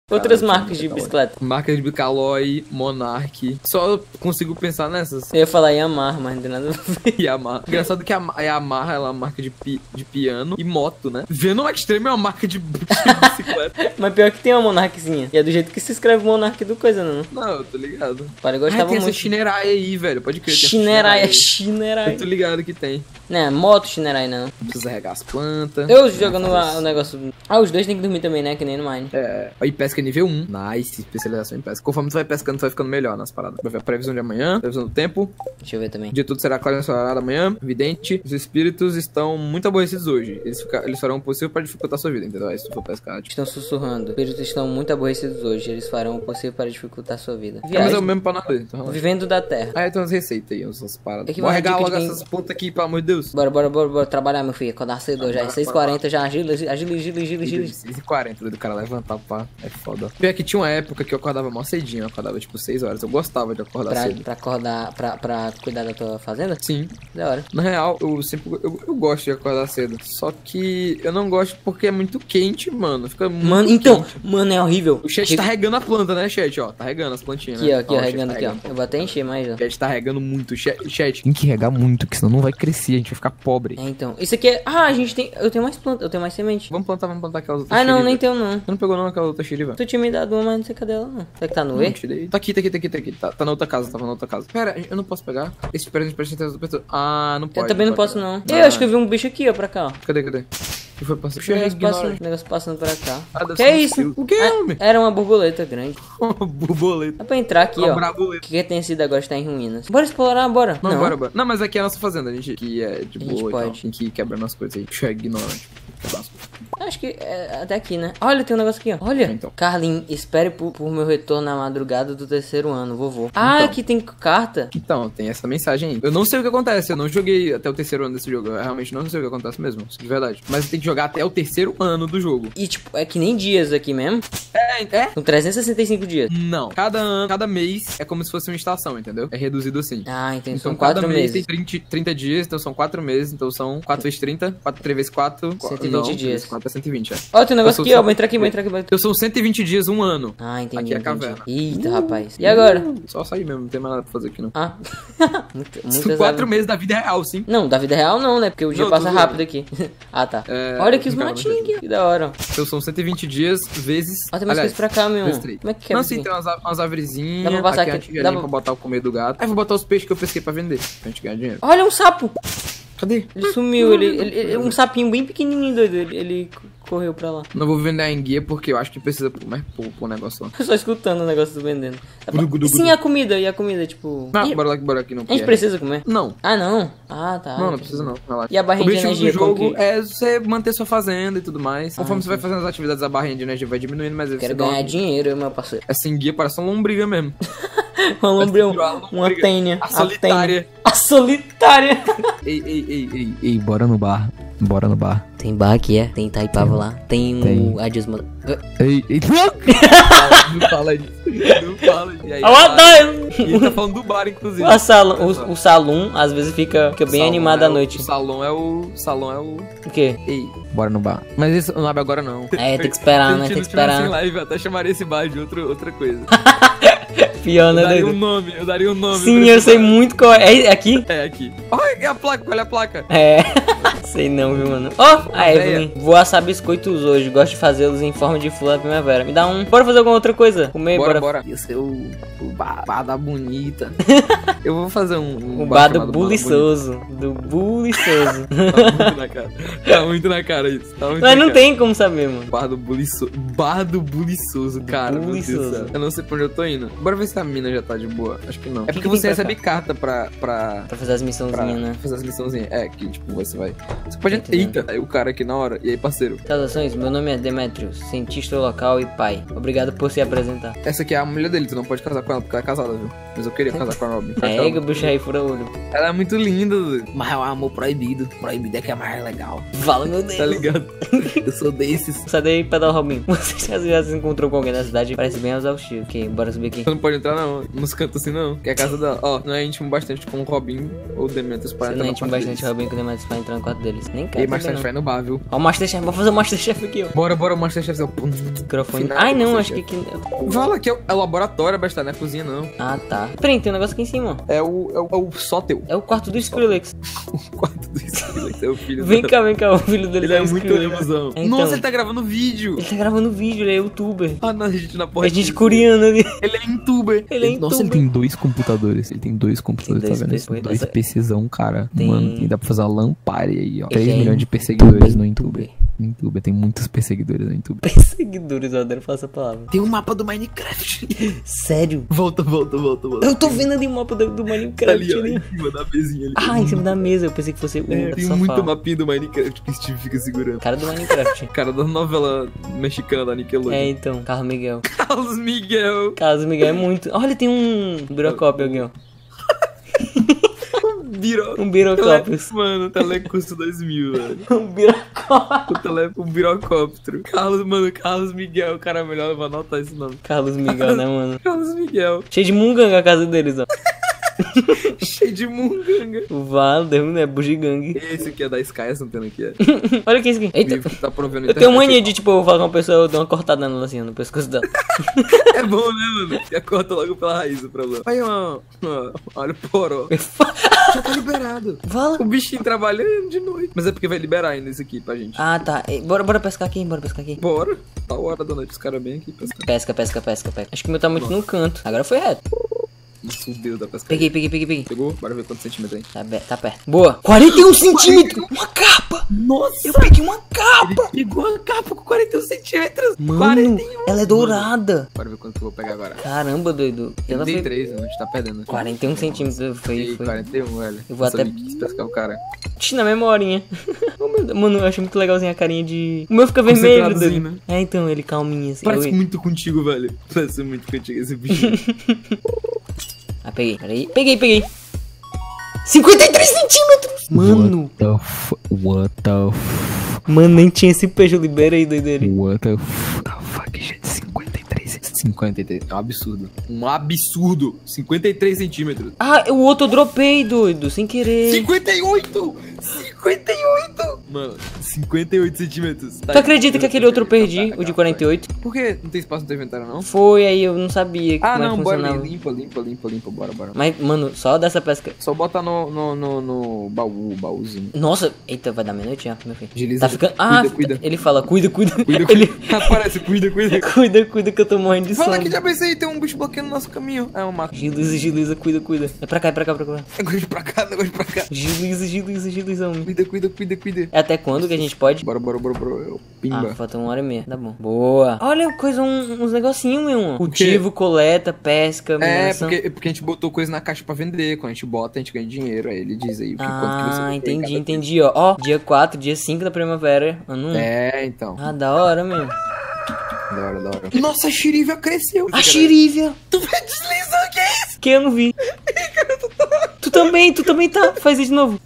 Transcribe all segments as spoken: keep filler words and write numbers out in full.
Outras marcas de bicicleta. Marcas de Caloi, Monark. Só consigo pensar nessas. Eu ia falar Yamaha, mas não tem nada a ver. Yamaha. Engraçado que a Yamaha ela é uma marca de, pi, de piano e moto, né? Venom Extreme é uma marca de, de bicicleta. Mas pior que tem uma Monarkzinha. E é do jeito que se escreve Monark do coisa, não? Não, eu tô ligado. Pai, eu gostava ah, tem muito. essa Shinerai aí, velho. Pode crer. Shinerai, Shinerai. Eu tô ligado que tem. Não, moto Shinerai, não. Não precisa regar as plantas. Eu jogando o negócio... Ah, os dois tem que dormir também, né? Que nem no Mine. É. Aí pesca nível um. Nice. Especialização em pesca. Conforme tu vai pescando, tu vai ficando melhor nas paradas. Vai ver a previsão de amanhã. Previsão do tempo. Deixa eu ver também. De tudo será claro ensolarado amanhã. Evidente. Os espíritos estão muito aborrecidos hoje. Eles, fica... Eles farão o possível pra dificultar a sua vida, entendeu? Aí se tu for pescar. Tipo... Estão sussurrando. Os espíritos estão muito aborrecidos hoje. Eles farão o possível para dificultar a sua vida. É, mas é o mesmo pra nada. Então, vivendo da terra. Ah, tem umas receitas aí, umas paradas. É que Vou vai regar logo tem... essas pontas aqui, pelo amor de Deus. Bora, bora, bora, bora trabalhar, meu filho. Acordar cedo já. É seis e quarenta já. Agila, agila, agila, agila, agila. seis e quarenta do cara levantar, pá. É foda. Pior que tinha uma época que eu acordava mó cedinho. Eu acordava tipo seis horas. Eu gostava de acordar pra, cedo. Pra acordar, pra, pra cuidar da tua fazenda? Sim. Da hora. Na real, eu sempre. Eu, eu gosto de acordar cedo. Só que eu não gosto porque é muito quente, mano. Fica muito Mano, então, quente. Mano, é horrível. O chat tá regando a planta, né, chat? Ó, tá regando as plantinhas, aqui, né? ó, aqui, ó, ó regando tá aqui, regando. ó. Eu vou até encher mais, ó. O chat tá regando muito. Chat, chat, tem que regar muito, que senão não vai crescer, a gente vai ficar pobre. É, então. Isso aqui é... Ah, a gente tem... Eu tenho mais planta, eu tenho mais semente. Vamos plantar, vamos plantar aquelas outras Ah, não, xeriba. nem tenho, não. Você não pegou não aquela outra xeriba? Tu tinha me dado uma, mas não sei cadê ela, não. Será que tá no E? Não, tirei. Tá aqui, tá aqui, tá aqui, tá aqui. Tá, tá na outra casa, tava na outra casa. Pera, eu não posso pegar? Esse presente pra certeza do pessoal. Ah, não pode. Eu também não, pode posso, pegar. não. Ah. Eu acho que eu vi um bicho aqui, ó, pra cá, ó. Cadê, cadê? O que foi passando? O negócio passando, negócio passando pra cá. Ah, deve Que ser é um isso? fio. O que é, homem? Era uma borboleta grande. Borboleta. Dá pra entrar aqui, Uma ó. braboleta. O que, que tem sido agora está em ruínas. Bora explorar, bora. Não, bora, bora. Não, mas aqui é a nossa fazenda, a gente que é de A gente boa e pode. tal. Tem que ir quebrando as coisas aí. Deixa eu ignorante. Acho que é até aqui, né? Olha, tem um negócio aqui, ó. Olha. Então. Carlin, espere por, por meu retorno na madrugada do terceiro ano, vovô. Ah, Então. aqui tem carta. Então, tem essa mensagem aí. Eu não sei o que acontece, eu não joguei até o terceiro ano desse jogo. Eu realmente não sei o que acontece mesmo, de verdade. Mas você tem que jogar até o terceiro ano do jogo. E, tipo, é que nem dias aqui mesmo. É, é? São trezentos e sessenta e cinco dias. Não. Cada ano, cada mês é como se fosse uma estação, entendeu? É reduzido assim. Ah, entendi. Então São cada quatro mês meses. tem trinta, trinta dias, então são quatro meses, então são quatro vezes trinta, quatro, três vezes quatro, cento e vinte não, dias. três vezes quatro é cento e vinte, é. Ó, tem um negócio Eu aqui, sou ó. só- Vou entrar aqui, vou entrar aqui. Vou... Eu sou cento e vinte dias, um ano. Ah, entendi. Aqui é a entendi. caverna. Eita, rapaz. E agora? Só sair mesmo, não tem mais nada pra fazer aqui não. Ah. Muito, São muitas quatro árvores. meses da vida real, sim. Não, da vida real não, né? Porque o dia Não, passa tô rápido aqui. Ah, tá. É, Olha aqui os calma, matinhos deixa aqui. Que da hora. Então são cento e vinte dias vezes... Ó, tem mais aliás, coisas pra cá, meu. vezes três. Como é que quebra Não, isso sim, aqui? tem umas, umas árvorezinhas. Dá pra passar aqui, aqui. a tigelinha Dá pra- pra botar o comer do gato. Aí vou botar os peixes que eu pesquei pra vender, pra gente ganhar dinheiro. Olha um sapo. Cadê? Ele sumiu. Ele, ele, ele- um sapinho bem pequenininho, doido. Ele, ele correu pra lá. Não vou vender a enguia porque eu acho que precisa pôr mais pouco o negócio lá. Só escutando o negócio do vendendo. Dá pra- Gudu, gudu, Sim, gudu. a comida. E a comida, tipo... Ah, E- bora lá, bora aqui não A gente quer. precisa comer? Não. Ah, não. Ah, tá. Não, não precisa não, relaxa. E a barrinha o de objetivo energia, do como jogo que- é você manter sua fazenda e tudo mais. Conforme Ah, você vai fazendo as atividades, a barrinha de energia vai diminuindo, mas aí Quero você dá ganhar uma... dinheiro, meu parceiro. Essa enguia parece uma lombriga mesmo. Uma lombriga, virou a uma lombriga. tênia. A solitária. A solitária. Ei, ei, ei, ei, ei, bora no bar. Bora no bar. Tem bar aqui, é? Tem Itaipava lá. Tem, Tem. o Adios Mano. Ei, ei. Não fala disso. Não fala disso. E aí, ele tá falando do bar, inclusive. O salão, o, o salão às vezes fica, fica bem Salão animado é à o- noite. O salão é o... Salão é o... O quê? Ei, bora no bar. Mas isso não abre agora não. É, tem que esperar, né? Se Tem que tivesse em esperar. live, eu até chamaria esse bar de outro, outra coisa. Pior, Eu né, daria um doido? nome, eu daria um nome. Sim, pra eu esse sei bar. muito qual é. É aqui? É aqui. Olha a placa, olha a placa. É. Sei não, viu, mano? Ó, oh, a A Evelyn. Vou assar biscoitos hoje. Gosto de fazê-los em forma de flor da primavera. Me dá um. Bora fazer alguma outra coisa? Comer, Bora, bora. bora. Isso é o, o bar, bar da bonita. Eu vou fazer um... um O bar do chamado buliçoso. Do buliçoso. Tá muito na cara. Tá muito na cara isso. Tá muito Mas na não cara. tem como saber, mano. Bar do buliçoso. Bar do buliçoso, cara. Meu Deus do Buliçoso. céu. Eu não sei pra onde eu tô indo. Bora ver se a mina já tá de boa. Acho que não. É que porque que tem você pra recebe cá? carta pra... pra... Pra fazer as pra missãozinhas, né? fazer as missãozinhas. É, que tipo, você vai... Você pode... Entendeu. Eita, aí o cara aqui na hora. E aí, parceiro? Saudações, meu nome é Demetrius, cientista local e pai. Obrigado por se apresentar. Essa aqui é a mulher dele, tu não pode casar com ela porque ela é casada, viu? mas eu queria casar com a Robin. É, que o bicho aí fura olho. Ela é muito linda, doido. Mas é um amor proibido. Proibido é que é mais legal. Fala, meu Deus. Tá ligado? Eu sou desses. Sai daí pra dar o Robin. Você já se encontrou com alguém na cidade? Parece bem exaustivo. Ok, bora subir aqui. Você não pode entrar, não. Nos cantos assim, não. Que é a casa dela. Ó, não é íntimo bastante com o Robin ou Demetrius para Você entrar não é no íntimo quarto bastante deles. Robin com o Demetrius pra entrar no quarto deles. Nem E quero. mais tarde vai no bar, viu? Ó, o Masterchef. Vou fazer o Masterchef aqui, ó. Bora, bora, o Masterchef. Pum. Microfone. Final Ai, do não, acho que Masterchef. aqui. Fala que é o, é o laboratório, basta, não é cozinha, não. Ah, tá. Peraí, tem um negócio aqui em cima, ó. É o, é o, é o sóteu. É o quarto do Skrillex. O quarto do Skrillex, é o filho Vem dela. cá, vem cá, o filho dele Ele é é o muito Skrillex. ilusão. Então. Nossa, ele tá gravando vídeo. Ele tá gravando vídeo, ele é youtuber. Ah, não, a gente na porra. É gente coreana ali. Ele é youtuber. Ele é Nossa, ele youtuber. tem dois computadores. Ele tem dois computadores, Tem dois, tá vendo? dois, Isso? dois, Dois essa- PCzão, cara. Tem- Mano, tem, dá pra fazer uma lampare aí, ó. Ele três é milhões de youtuber. perseguidores no YouTube. No YouTube, tem muitos perseguidores no YouTube. Perseguidores, eu adoro falar essa palavra. Tem um mapa do Minecraft. Sério? Volta, volta, volta, volta. Eu tô vendo ali o mapa do, do Tá Minecraft ali, ó, ali. em cima da mesinha ali. Ah, em cima da mesa, eu pensei que fosse o É, do tem sofá. muito mapinha do Minecraft que o Steve fica segurando. Cara do Minecraft. Cara da novela mexicana da Nickelodeon. É, então, Carlos Miguel. Carlos Miguel. Carlos Miguel é muito... Olha, tem um birocópio aqui, ó. Biro... Um birocópio. Mano, telecurso dois mil, velho. Um birocópio. O, tele... o birocóptero. Carlos, mano, Carlos Miguel. Cara, melhor eu vou anotar esse nome. Carlos Miguel, né, mano? Carlos Miguel. Cheio de munganga a casa deles, ó. Cheio de munganga. O Valder, né? Bugigangue. Esse aqui é da Sky, essa antena aqui é. Olha que isso aqui. Eita. Vivo, tá provendo Eu tenho mania de, tipo, eu falar com uma pessoa, eu dou uma cortada nela assim, no pescoço dela. É bom, né, mano? Já corta logo pela raiz o problema. Aí, ó. ó, Olha o poró. Já tá liberado. Fala. O bichinho trabalhando de noite. Mas é porque vai liberar ainda isso aqui pra gente. Ah, tá. Ei, Bora, bora pescar aqui, bora pescar aqui. Bora. Tá a hora da noite, os caras bem aqui pescando. Pesca, pesca, pesca, pesca. Acho que o meu tá muito no canto. Agora foi reto. Isso, Deus da pesca. Peguei, peguei, peguei, peguei. Pegou? Bora ver quantos centímetros tem. Tá, be- tá perto. Boa. quarenta e um centímetros. Uma capa. Nossa! Eu peguei uma capa. Ele pegou a capa com quarenta e um centímetros. Mano, quarenta e um. ela é dourada. Bora ver quanto que eu vou pegar agora. Caramba, doido. Ela foi trinta e três, a gente tá perdendo. quarenta e um centímetros. Foi, E foi. quarenta e um, velho. Eu vou até- Quis pescar o cara. Ixi, na memorinha. Oh, meu Deus. Mano, eu acho muito legalzinho a carinha de... O meu fica vermelho, Concentradozinho, doido. né? É, então, ele calminho assim. Parece Eu- muito contigo, velho. Parece muito contigo esse bichinho. Ah, peguei. Peraí. Peguei, peguei. cinquenta e três centímetros. Mano. What the f... What the f... Mano, nem tinha esse peixe. Eu liberei, doideira. What the f... The fuck, gente? cinquenta e três. cinquenta e três. É um absurdo. Um absurdo. cinquenta e três centímetros. Ah, o outro eu dropei, doido. Sem querer. cinquenta e oito! cinquenta e oito! Mano, cinquenta e oito centímetros. Tá Tu acredita que aquele outro eu perdi, o de quarenta e oito? Por que não tem espaço no teu inventário, não? Foi, aí eu não sabia Ah, como é não, que bora funcionava. ali. Limpa, limpa, limpa, limpa. Bora, bora. Mas, mano, só dessa pesca. Só bota no, no, no, no baú, baúzinho. Nossa, eita, vai dar meia-noite já, meu filho. Agiliza. Tá ficando. Ah, Cuida, cuida. ele fala, cuida, cuida. Cuida, Ele. cuida. Aparece, cuida, cuida. Cuida, cuida que eu tô morrendo de sono. Fala que já pensei, tem um bicho bloqueando o nosso caminho. É um mato. Giliza, giliza, cuida, cuida. É pra cá, é pra cá, pra cá. Negócio pra cá, negócio pra cá. Giliza, giliza, giliza, homem. Cuida, cuida, cuida, cuida. É até quando que a gente pode? Bora, bora, bora, bora. Eu- Pimba. Ah, falta uma hora e meia. Tá bom. Boa. Olha, coisa, um- uns negocinhos, meu. Cultivo, coleta, pesca, É, mineração. porque, porque a gente botou coisa na caixa pra vender. Quando a gente bota, a gente ganha dinheiro. Aí ele diz aí o que, quanto que você Ah, botou em entendi, cada entendi, ó. Ó, dia quatro, dia cinco da primavera, ano um. É, então. Ah, da hora, meu. Da hora, da hora. Nossa, a Xirívia cresceu. A Xirívia. Tu vai deslizar, que é isso? Que eu não vi. Tu também, tu também tá. Faz isso de novo.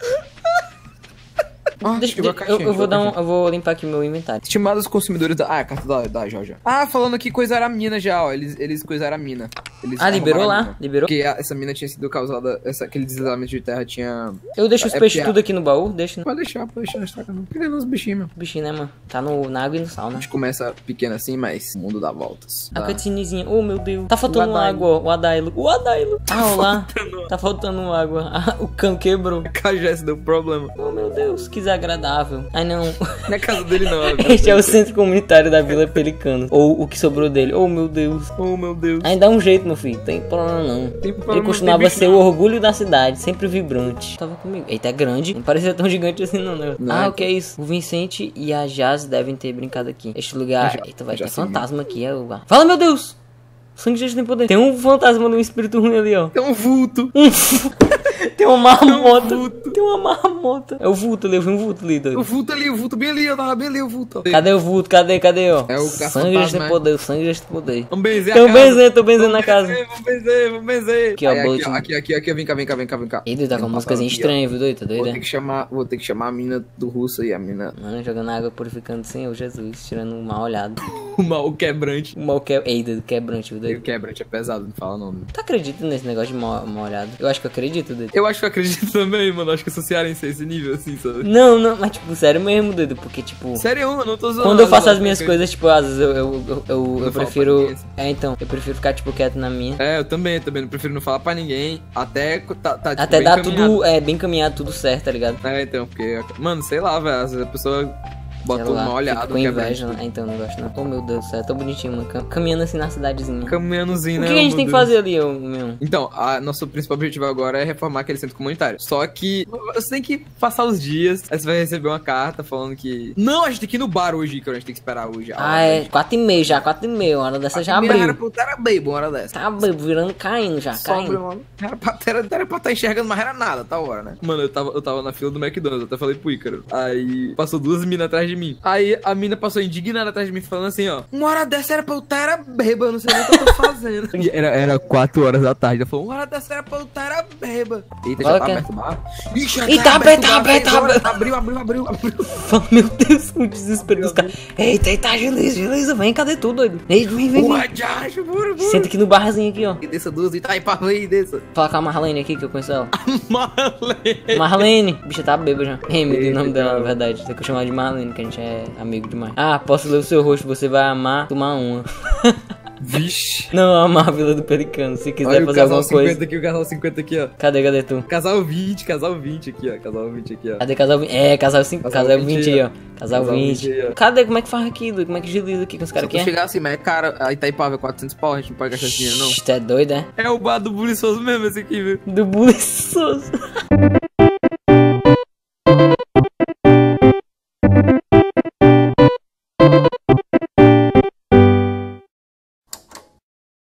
Ah, Deixa, chegou a eu, caixinha, eu vou chegou a dar um, caixinha. eu vou limpar aqui meu inventário. Estimados consumidores da... Ah, é a carta da, da Joja. Ah, falando que coisaram a mina já, ó. Eles, eles coisaram a mina. Eles Ah, liberou arrumaram a lá? mina. Liberou? Porque a- essa mina tinha sido causada... Essa, aquele deslizamento de terra tinha... Eu deixo os É peixes porque a- tudo aqui no baú, deixa. Pode deixar, pode deixar, não estraga não. Pegando os bichinhos, meu. Bichinho, né, mano? Tá no, na água e no sal, A né? gente começa pequeno assim, mas o mundo dá voltas. A Dá. cutscenezinha. Oh, meu Deus. Tá faltando O Adailo. água, ó. O Adailo. O Adailo. Ah, olá. Tá faltando água. Ah, o cano quebrou. A Cajés deu problema. Oh, meu Deus. Que desagradável. Ai, não. Não é casa dele, não. Este é o centro comunitário da Vila Pelicano. Ou o que sobrou dele. Oh, meu Deus. Oh, meu Deus. Ainda dá um jeito, meu filho. Tem problema não. Tem problema, Ele não costumava tem bicho, ser não. o orgulho da cidade, sempre vibrante. Tava comigo. Eita, é grande. Não parecia tão gigante assim, não, né? Não, ah, é o que é isso? O Vicente e a Jazz devem ter brincado aqui. Este lugar. Já- Eita, vai já ter sim. fantasma aqui. É o lugar. Fala, meu Deus! O sangue de Jesus tem poder. Tem um fantasma de um espírito ruim ali, ó. É um vulto. Um, Tem uma marmota. vulto. Tem uma marmota. É o vulto ali, eu vi um vulto ali, doido. O vulto ali, o vulto bem ali, eu tava bem ali, o vulto. ó. Cadê o vulto? Cadê? Cadê, ó? É o sangue caça-fantasma, deste né? poder, o sangue deste poder. Vamos benzer Tô a casa. benzendo, tô benzendo na Vamos casa. benzer, Vamos benzer, vamos benzer. Aqui, ó, Aí, aqui, boletim. ó, aqui, aqui, aqui, vem cá, vem cá, vem cá, vem cá. Ih, doido, tá com Tem uma um músicazinha papel aqui, ó. estranha, viu, doido? Tá Vou doido, ter é? que chamar, vou ter que chamar a mina do russo aí, a mina. Mano, jogando água purificando Senhor Jesus, tirando um mal olhado. O mal quebrante. O mal que... Ei, doido, quebrante, viu, Ele doido? quebrante é pesado, não fala não. Tu acredita nesse negócio de mal, mal olhado? Eu acho que eu acredito, doido. Eu acho que eu acredito também, mano. Acho que eu sou cearense a esse nível, assim, sabe? Não, não, mas tipo, sério mesmo, doido, porque tipo... Sério, eu não tô zoando. Quando eu faço as acho minhas que- coisas, tipo, às vezes eu, eu, eu, eu, eu Não fala pra prefiro... ninguém, assim. É, então, eu prefiro ficar, tipo, quieto na minha. É, eu também, eu também. Não prefiro não falar pra ninguém. Até tá, tá tipo, Até bem dar encaminhado. tudo, é, bem caminhado, tudo certo, tá ligado? É, então, porque... Mano, sei lá, velho. Às vezes a pessoa bota Sei lá, uma olhada. fico com inveja, né? Então, não gosto não. Oh, meu Deus do céu, é tão bonitinho, mano. Cam- Caminhando assim na cidadezinha. Caminhandozinho, O né? que, que a gente meu tem que Deus. fazer ali, ô, meu? Então, a, nosso principal objetivo agora é reformar aquele centro comunitário. Só que você tem que passar os dias, aí você vai receber uma carta falando que... Não, a gente tem que ir no bar hoje, que a gente tem que esperar hoje. Ah, é, quatro e meia já, quatro e meia, uma hora dessa já Era abriu. pra eu era bem, uma hora dessa. Tá abriu, virando, caindo já, Só abriu caindo. uma- Era pra, era, era pra estar enxergando, mas era nada, tá hora, né? Mano, eu tava, eu tava na fila do McDonald's, eu até falei pro Ícaro. Aí passou duas minas atrás de mim. Aí a mina passou indignada atrás de mim, falando assim, ó. Uma hora dessa era pra eu estar era bêbado, eu não sei nem o que eu tô fazendo. era, era quatro horas da tarde, ela falou, uma hora dessa era pra eu estar era bêbado. Eita, Fala já tá que é. aberto o bar? Ixi, já Ih, tá aberto, tá o bar, aberto, seis tá horas. aberto. Abriu, abriu, abriu, abriu. Fala, meu Deus, o desespero dos caras. Eita, eita, beleza, beleza, vem, cadê tu, doido? Ei, vem, vem, Porra, vem. já, bora, bora. Senta aqui no barzinho aqui, ó. E desça duas e tá aí pra aí, desça. Fala com a Marlene aqui, que eu conheço ela. Marlene. Marlene, bicha tá bêbada já. Emily, o Eita, nome dela, na cara. verdade. Tem que eu chamar de Marlene, que a gente é amigo demais. Ah, posso ler o seu rosto, você vai amar tomar uma. Vixe. Não, amar a Vila do Pelicano. Se quiser Olha o fazer casal alguma cinquenta coisa. aqui, o casal cinquenta aqui, ó. Cadê, cadê tu? Casal vinte, casal vinte aqui, ó. Casal vinte aqui, ó. Cadê casal vinte? É, casal cinco, Casal casal vinte vinte aí, ó. Casal Casal vinte. vinte aí, ó. Cadê? Como é que faz aqui, Dudu? Como é que agiliza aqui com os caras Se aqui? tu chegar assim, mas é cara, a Itaipava é quatrocentos pau, a gente não pode gastar esse dinheiro, não. Tu é doido, é? É o bar do Buliçoso mesmo esse aqui, viu? Do buliçoso.